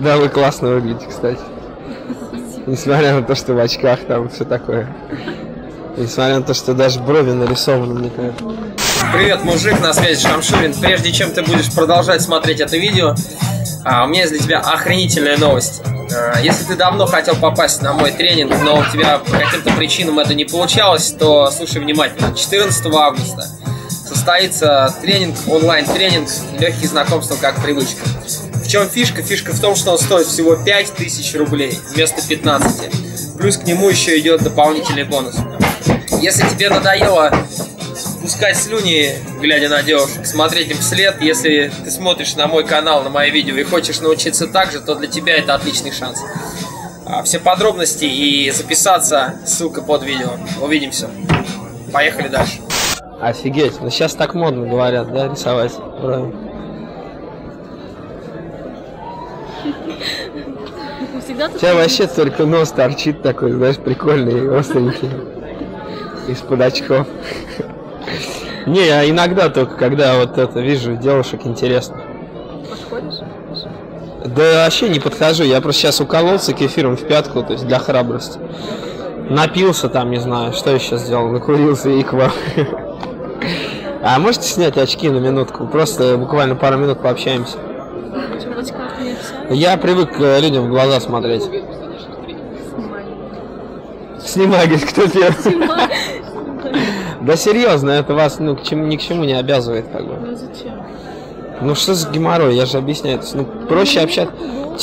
Да, вы классно выглядите, кстати. Несмотря на то, что в очках там все такое. Несмотря на то, что даже брови нарисованы, мне кажется. Привет, мужик, на связи Шамшурин. Прежде чем ты будешь продолжать смотреть это видео, у меня есть для тебя охренительная новость. Если ты давно хотел попасть на мой тренинг, но у тебя по каким-то причинам это не получалось, то слушай внимательно. 14 августа состоится тренинг, онлайн-тренинг «Легкие знакомства как привычка». В чем фишка? Фишка в том, что он стоит всего 5000 рублей вместо 15. Плюс к нему еще идет дополнительный бонус. Если тебе надоело пускать слюни, глядя на девушек, смотреть им вслед, если ты смотришь на мой канал, на мои видео и хочешь научиться так же, то для тебя это отличный шанс. Все подробности и записаться, ссылка под видео. Увидимся. Поехали дальше. Офигеть, ну сейчас так модно говорят, да, рисовать брови. У тебя вообще только нос торчит такой, знаешь, прикольный, остренький, из-под очков. Не, я иногда только, когда вот это вижу девушек, интересно. Подходишь? Да вообще не подхожу, я просто сейчас укололся кефиром в пятку, то есть для храбрости. Напился там, не знаю, что еще сделал, накурился и к вам. А можете снять очки на минутку? Просто буквально пару минут пообщаемся. Почему в очках не общаешься? Я привык людям в глаза смотреть. Снимай, говорит, кто первый. Да серьезно, это вас ни к чему не обязывает, как бы. Ну зачем? Ну что за геморрой, я же объясняю. Ну, проще общаться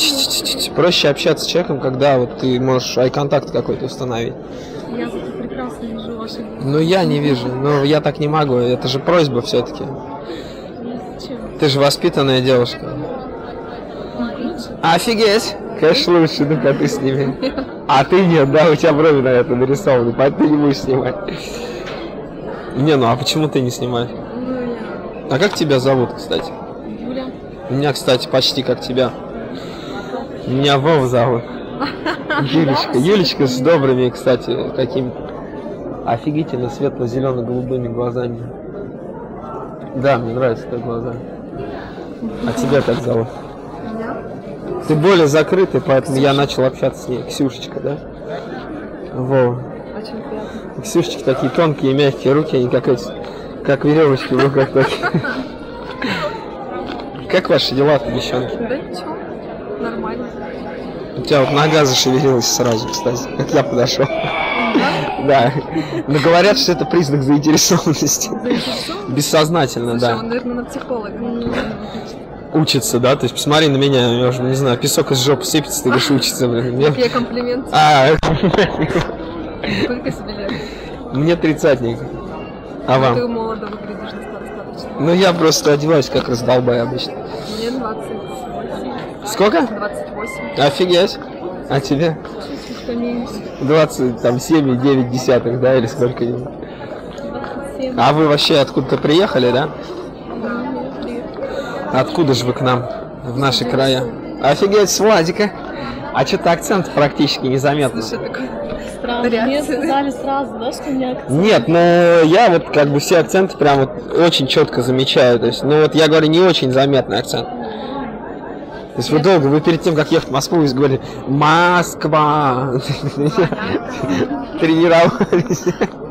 с человеком, когда вот ты можешь ай-контакт какой-то установить. Я зато прекрасно вижу ваши глаза. Ну я не вижу, но я так не могу, это же просьба все-таки. Ну зачем? Ты же воспитанная девушка. Лучше? Офигеть! Конечно лучше, ну-ка ты сними. А ты нет, да, у тебя брови на это нарисованы, поэтому ты не будешь снимать. Не, ну а почему ты не снимаешь? Ну я. А как тебя зовут, кстати? Юля. Меня, кстати, почти как тебя. Меня Вов зовут. Юлечка. Юлечка с добрыми, кстати, какими-то офигительно светло-зелено-голубыми глазами. Да, мне нравятся твои глаза. А тебя как зовут? Меня? Ты более закрытый, поэтому я начал общаться с ней. Ксюшечка, да? Вов. Очень приятно. Ксюшечки такие тонкие, мягкие руки, они как веревочки в руках такие. Как ваши дела-то, девчонки? Да ничего. Нормально. У тебя вот нога зашевелилась сразу, кстати, как я подошел. Да. Но говорят, что это признак заинтересованности. Бессознательно, да. Он, наверное, на психолога. Учится, да? То есть посмотри на меня, я уже не знаю, песок из жопы сыпется, ты говоришь, учится, блин. Я комплимент. Сколько себе лет? Мне 30-ник. А Ты вам? молодо выглядишь достаточно. Ну я просто одеваюсь как раздолбай обычно. Мне 28. Сколько? 28. Офигеть. А тебе? Чуть-чуть поменьше. 27,9, да, или сколько-нибудь? 27. А вы вообще откуда-то приехали, да? Да, привет. Откуда же вы к нам, в наши края? Офигеть, с Владика. А что-то акцент практически незаметно. Что такое? Странно. Мне сказали сразу, да, что у меня акцент. Нет, но я вот как бы все акценты прям вот очень четко замечаю. То есть, ну вот я говорю, не очень заметный акцент. То есть вы перед тем, как ехать в Москву, вы говорили «Москва». Тренировались.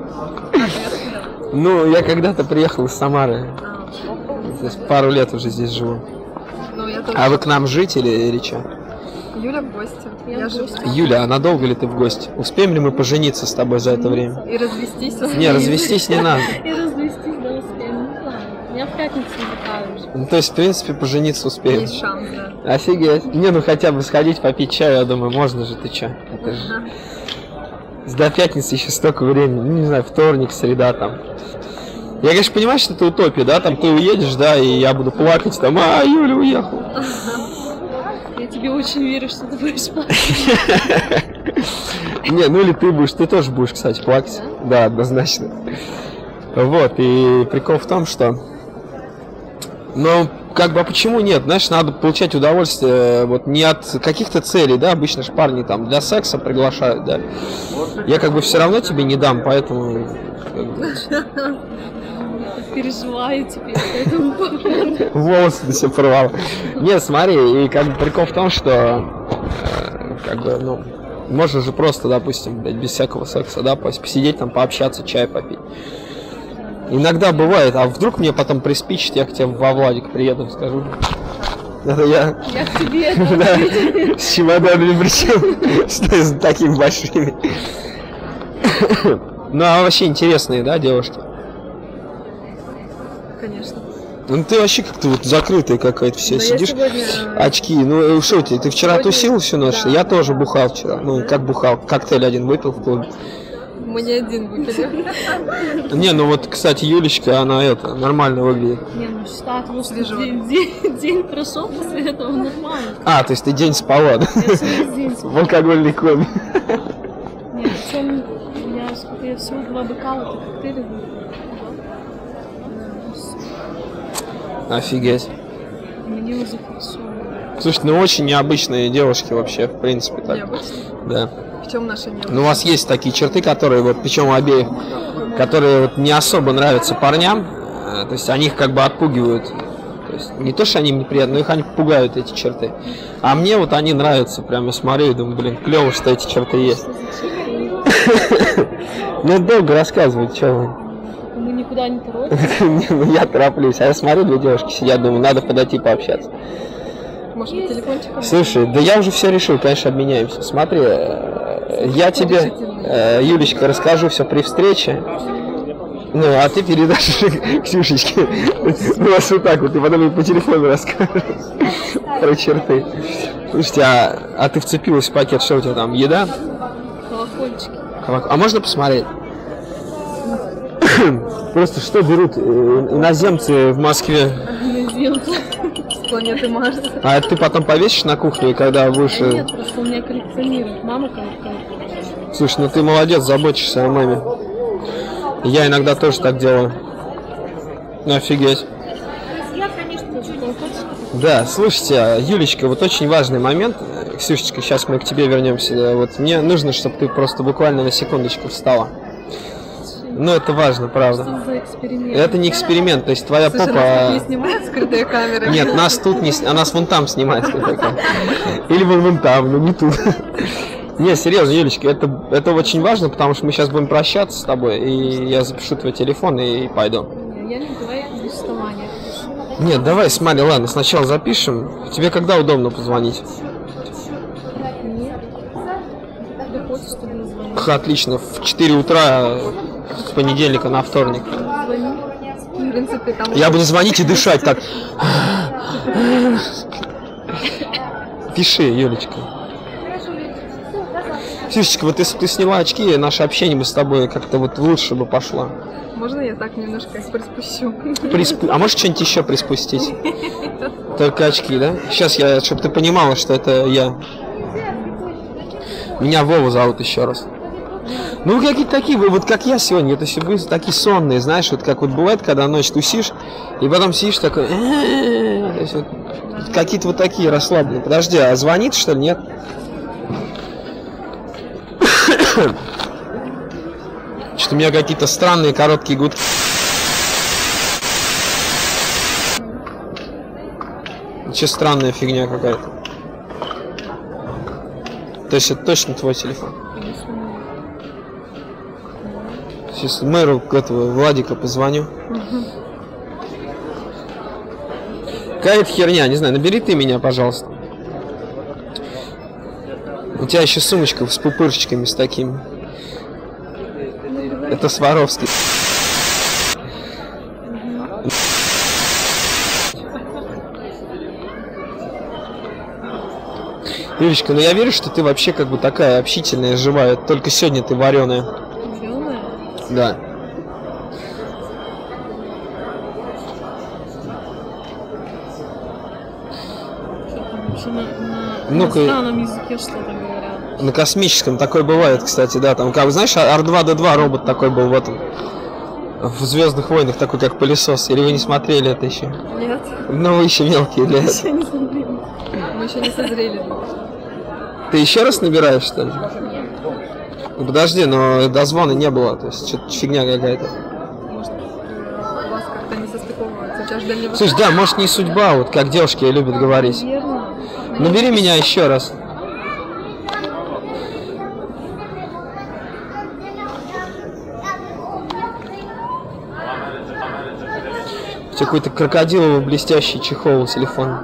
Ну, я когда-то приехал из Самары. То есть пару лет уже здесь живу. А вы к нам жители или что? Юля в гости. Я живу. Юля, а надолго ли ты в гости? Успеем ли мы пожениться с тобой за это время? И развестись. Не, развестись не надо. И развестись, да, успеем. Не знаю. Я в пятницу отдыхаю. Ну, то есть, в принципе, пожениться успеем. Есть шанс, да. Офигеть. Не, ну хотя бы сходить попить чаю, я думаю, можно же, ты чё? Это же... До пятницы еще столько времени, ну, не знаю, вторник, среда там. Я, конечно, понимаю, что это утопия, да, там ты уедешь, да, и я буду плакать, там, Юля уехала. Я тебе очень верю, что ты будешь плакать. Не, ну или ты тоже будешь, кстати, плакать. Да, однозначно. Вот, и прикол в том, что... Ну, как бы, а почему нет? Знаешь, надо получать удовольствие вот не от каких-то целей, да, обычно же парни там для секса приглашают, да. Я как бы все равно тебе не дам, поэтому... переживаю теперь по этому поводу. Волосы ты себе порвал. Нет, смотри, и как бы прикол в том, что как бы, ну, можно же просто, допустим, блядь, без всякого секса, да, посидеть там, пообщаться, чай попить. Иногда бывает, а вдруг мне потом приспичит, я к тебе во Владик приеду, скажу. Это я к тебе. да, с чемоданами причем, что с такими большими. Ну, а вообще интересные, да, девушки? Конечно. Ну ты вообще как-то вот закрытая какая-то вся, Но сидишь, я сегодня... очки, ну что ты вчера Сегодня- тусил всю ночь? Да. Я тоже бухал вчера, ну как бухал, коктейль один выпил в клубе. Мы не один выпили. Не, ну вот, кстати, Юлечка, она это, нормально выглядит. Не, ну считаю, потому что Свежо. день прошел после этого нормально. А, то есть ты день спала, да? Я целый день спала. В алкогольной коме. Нет, причем я всего 2 бокала коктейля выпила. Офигеть. Мне уже хорошо. Слушай, ну очень необычные девушки вообще, в принципе, так. Необычно. Да. В чем наша необычность? Ну у вас есть такие черты, которые, вот, причем у обеих, которые вот не особо нравятся парням, то есть они их как бы отпугивают. То есть не то, что они им неприятны, но их они пугают, эти черты. А мне вот они нравятся, прям я смотрю и думаю, блин, клево, что эти черты есть. Ну долго рассказывать, что вы. Мы никуда не торопимся. Ну, я тороплюсь, а я смотрю, две девушки сидят, думаю, надо подойти пообщаться. Может быть, телефончиком? Слушай, да я уже все решил, конечно, обменяемся. Смотри, я тебе, Юлечка, расскажу все при встрече. Ну, а ты передашь Ксюшечке. Ну, вас вот так вот, и потом ей по телефону расскажешь про черты. Слушайте, а ты вцепилась в пакет, что у тебя там, еда? Колокольчики. А можно посмотреть? Просто что берут иноземцы в Москве? С планеты Марс. А это ты потом повесишь на кухню, и когда будешь... Нет, просто у меня коллекционирует. Мама коллекционирует. Слушай, ну ты молодец, заботишься о маме. Я иногда тоже так делаю. Ну, офигеть. Да, слушайте, Юлечка, вот очень важный момент. Ксюшечка, сейчас мы к тебе вернемся. Да, вот мне нужно, чтобы ты просто буквально на секундочку встала. Ну, это важно, правда. Что за эксперимент? Это не эксперимент, то есть твоя Слушай, нас попа... тут не снимают скрытые камеры? Нет, нас тут не... А нас вон там снимается. Или вон там, но не тут. Не, серьезно, Юлечка, это очень важно, потому что мы сейчас будем прощаться с тобой, и я запишу твой телефон и пойду. Я не говорю без вставания. Нет, давай, смотри, ладно, сначала запишем. Тебе когда удобно позвонить? Нет. Ты хочешь, чтобы я звонила? Отлично, в 4 утра с понедельника на вторник. Звони. В принципе, там... Я буду звонить и дышать так. Пиши, Юлечка. Ксюшечка, вот если бы ты сняла очки, наше общение бы с тобой как-то вот лучше бы пошло. Можно я так немножко приспущу? А можешь что-нибудь еще приспустить? Только очки, да? Сейчас я, чтобы ты понимала, что это я. Меня Вова зовут еще раз. Ну вы какие-то такие, вы вот как я сегодня, это все вы такие сонные, знаешь, вот как вот бывает, когда ночь тусишь, и потом сидишь такой, то есть вот какие-то вот такие расслабленные. Подожди, а звонит что ли, нет? Что-то у меня какие-то странные короткие гудки. Че странная фигня какая-то. То есть это точно твой телефон? Сейчас мэру этого Владика позвоню. Какая-то херня, не знаю, набери ты меня, пожалуйста. У тебя еще сумочка с пупырчиками с такими. Это Сваровский. Юлечка, ну я верю, что ты вообще как бы такая общительная, живая. Только сегодня ты вареная. Вареная? Да. Что там вообще на Ну-ка. иностранном языке что-то говорят? На космическом такое бывает, кстати, да. Там, как знаешь, R2-D2 робот такой был в этом. В Звездных войнах такой, как пылесос. Или вы не смотрели это еще? Нет, Ну, вы еще мелкие для этого. Я не смотрела. мы еще не созрели. Ты еще раз набираешь, что ли? Ну, подожди, но дозвона не было. То есть, что-то фигня какая-то. Может, у вас тебя ж дальнего. Слушай, да, может не судьба, вот как девушки любят говорить. Верно. Набери меня еще раз. У тебя какой-то крокодиловый блестящий чехол у телефона.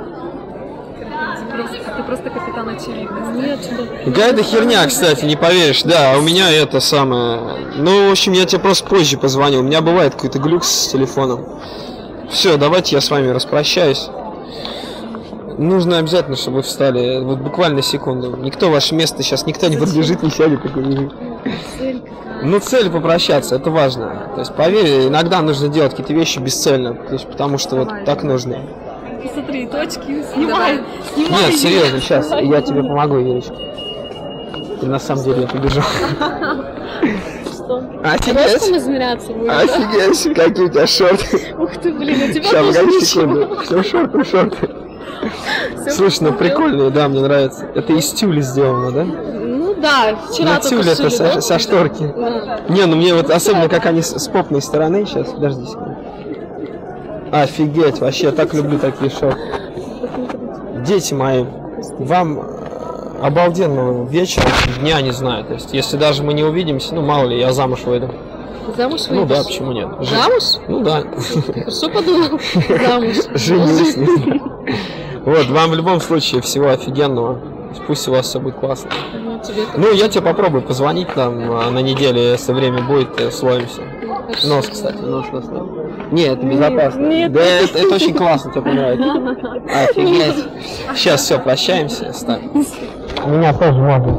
Ты просто капитан очевидности. Нет, да. Какая-то херня, кстати, не поверишь. Да, у меня это самое... Ну, в общем, я тебе просто позже позвоню. У меня бывает какой-то глюк с телефоном. Все, давайте я с вами распрощаюсь. Нужно обязательно, чтобы вы встали. Вот буквально секунду. Никто ваше место сейчас, никто не подбежит, не сядет. Такой лежит. Цель какая? Ну, цель попрощаться, это важно. То есть, поверь, иногда нужно делать какие-то вещи бесцельно. То есть, потому что вот так нужно. Посмотри, точки, снимай. Нет, серьезно, сейчас я тебе помогу, Юрочка. Ты на самом деле я побежал. Что? Офигеть! Ростом измеряться будем, да? Офигеть, какие у тебя шорты. Ух ты, блин, у тебя Сейчас, тоже погоди ничего. секунду. Все шорты. Всё Слушай, ну посмотрел. прикольные, да, мне нравится. Это из тюля сделано, да? Ну да, вчера Ну, только тюль это шили, да? со шторки. Да. Не, ну мне вот особенно как они с попной стороны. Сейчас, подожди секунду. Офигеть, вообще, я так люблю такие шорты. Дети мои, вам обалденного вечера, дня не знаю. То есть, если даже мы не увидимся, ну мало ли, я замуж выйду. Замуж Ну выйдешь? да, почему нет? Замуж? Ну да. Хорошо подумал. Замуж. Женюсь. Вот, вам в любом случае всего офигенного. Пусть у вас все будет классно. Ну, тебе как- Ну, я тебе попробую позвонить там на неделе, если время будет, словимся. Хорошо. Нос, кстати, нос. Не, это безопасно. нет. Да, это очень классно, тебе понравится. Офигеть. Сейчас все, прощаемся. Ставь. Меня тоже можно.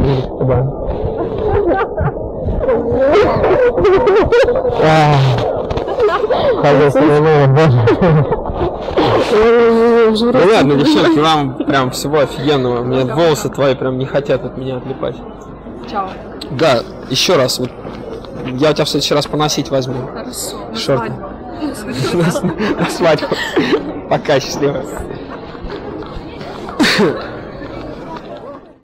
Ну ладно, девчонки, вам прям всего офигенного. Мне волосы твои прям не хотят от меня отлипать. Чао. Да, еще раз, вот я у тебя в следующий раз поносить возьму. Хорошо. На Шорты. свадьбу. На свадьбу. Пока, счастливо.